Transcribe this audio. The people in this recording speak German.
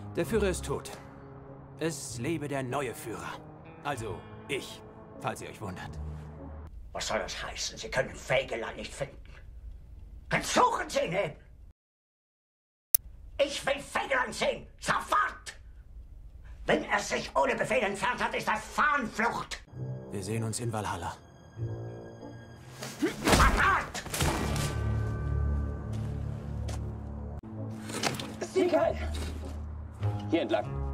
Der Führer ist tot. Es lebe der neue Führer. Also ich, falls ihr euch wundert. Was soll das heißen? Sie können Fägeland nicht finden. Dann suchen Sie ihn! Ich will Fägeland sehen! Sofort! Wenn er sich ohne Befehl entfernt hat, ist das Fahnenflucht! Wir sehen uns in Valhalla. Verrat! Sicherheit! Hier entlang.